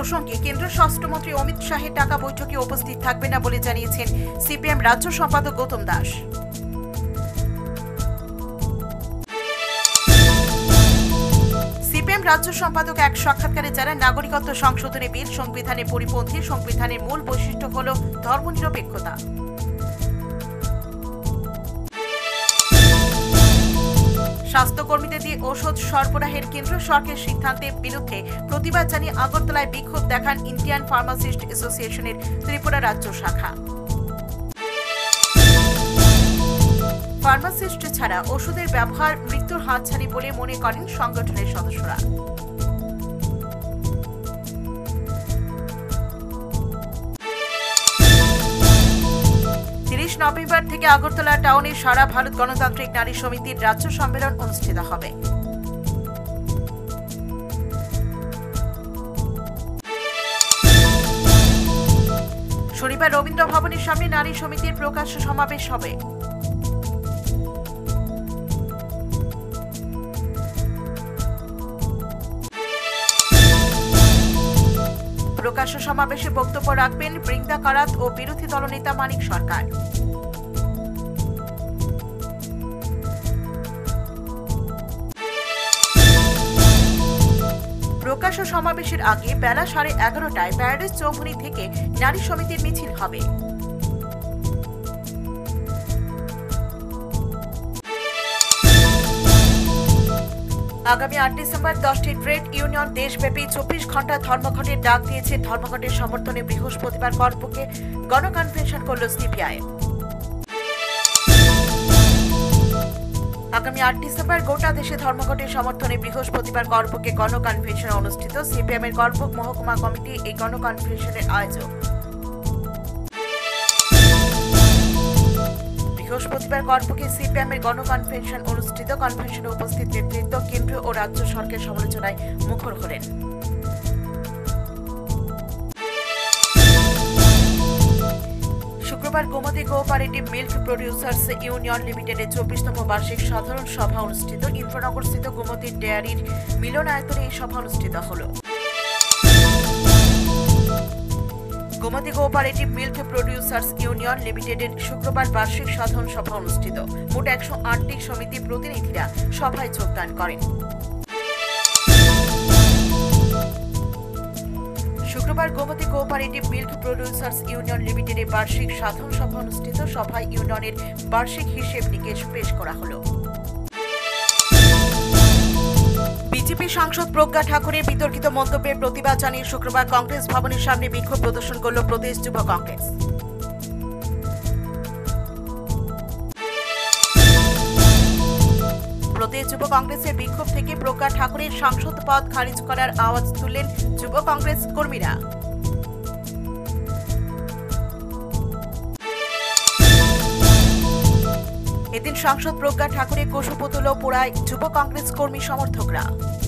প্রসঙ্গে কেন্দ্রীয় স্বরাষ্ট্রমন্ত্রী অমিত শাহের ডাকা বৈঠকে উপস্থিত থাকবেন না বলে জানিয়েছেন সিপিএম রাজ্য সম্পাদক গৌতম দাস। সিপিএম রাজ্য সম্পাদক এক সাক্ষাৎকারে জানান, নাগরিকত্ব সংশোধনী বিল সংবিধানের পরিপন্থী। সংবিধানের মূল বৈশিষ্ট্য হল ধর্মনিরপেক্ষতা। স্বাস্থ্যকর্মীদের দিয়ে ওষুধ সরবরাহের কেন্দ্র সরকারের সিদ্ধান্তের বিরুদ্ধে প্রতিবাদ জানিয়ে আগরতলায় বিক্ষোভ দেখান ইন্ডিয়ান ফার্মাসিস্ট অ্যাসোসিয়েশনের ত্রিপুরা রাজ্য শাখা। ফার্মাসিস্ট ছাড়া ওষুধের ব্যবহার মৃত্যুর হাতছানি বলে মনে করেন সংগঠনের সদস্যরা। 30 নভেম্বর থেকে আগরতলা টাউনে সারা ভারত গণতান্ত্রিক নারী সমিতির রাজ্য সম্মেলন অনুষ্ঠিত হবে। শনিবার রবীন্দ্র ভবনের সামনে নারী সমিতির প্রকাশ্য সমাবেশ হবে। প্রকাশ্য সমাবেশে বক্তব্য রাখবেন বৃন্দা কারাত ও বিরোধী দলনেতা মানিক সরকার। প্রকাশ্য সমাবেশের আগে বেলা 11:30টায় প্যারাডাইস চৌমুহনী থেকে নারী সমিতির মিছিল হবে। আগামী 8 ডিসেম্বর 10টি ট্রেড ইউনিয়ন দেশব্যাপী 24 ঘন্টা ধর্মঘটের ডাক দিয়েছে। ধর্মঘটের সমর্থনে বৃহস্পতিবার করপোকে গণকনভেনশন করল সিপিআই। আগামী 8 ডিসেম্বর গোটা দেশে ধর্মঘটের সমর্থনে বৃহস্পতিবার করপোকে গণকনভেনশন অনুষ্ঠিত। সিপিএম এর করপোক মহকুমা কমিটি এই গণকনভেনশনের আয়োজক। বৃহস্পতিবার করপোকে সিপিএম এর গণকনভেনশন অনুষ্ঠিত। কনভেনশনে উপস্থিত নেতৃত্ব কেন্দ্রীয় ও রাজ্য সরকারের সমালোচনায় মুখর হলেন। শুক্রবার Gomati cooperative milk producers union লিমিটেডের 24তম বার্ষিক সাধারণ সভা অনুষ্ঠিত। ইন্দ্রনগরস্থিত গোমতী ডেয়ারির মিলনায়তনে এই সভা অনুষ্ঠিত হল। Gomati cooperative milk producers union লিমিটেডের শুক্রবার বার্ষিক সাধারণ সভা অনুষ্ঠিত। মোট 108টি সমিতি প্রতিনিধিরা সভায় যোগদান করেন। শুক্রবার Gomati cooperative milk producers union লিমিটেডের বার্ষিক সাধারণ সভা অনুষ্ঠিত। সভায় ইউনিয়নের বার্ষিক হিসেব নিকেশ পেশ করা হল। বিজেপি সাংসদ প্রজ্ঞা ঠাকুরের বিতর্কিত মন্তব্যের প্রতিবাদ জানিয়ে শুক্রবার কংগ্রেস ভবনের সামনে বিক্ষোভ প্রদর্শন করল প্রদেশ যুব কংগ্রেস। প্রদেশ যুব কংগ্রেসের বিক্ষোভ থেকে প্রজ্ঞা ঠাকুরের সাংসদ পদ খারিজ করার আওয়াজ তুললেন যুব কংগ্রেস কর্মীরা। এদিন সাংসদ প্রজ্ঞা ঠাকুরের কুশপুতল পোড়ায় যুব কংগ্রেস কর্মী সমর্থকরা।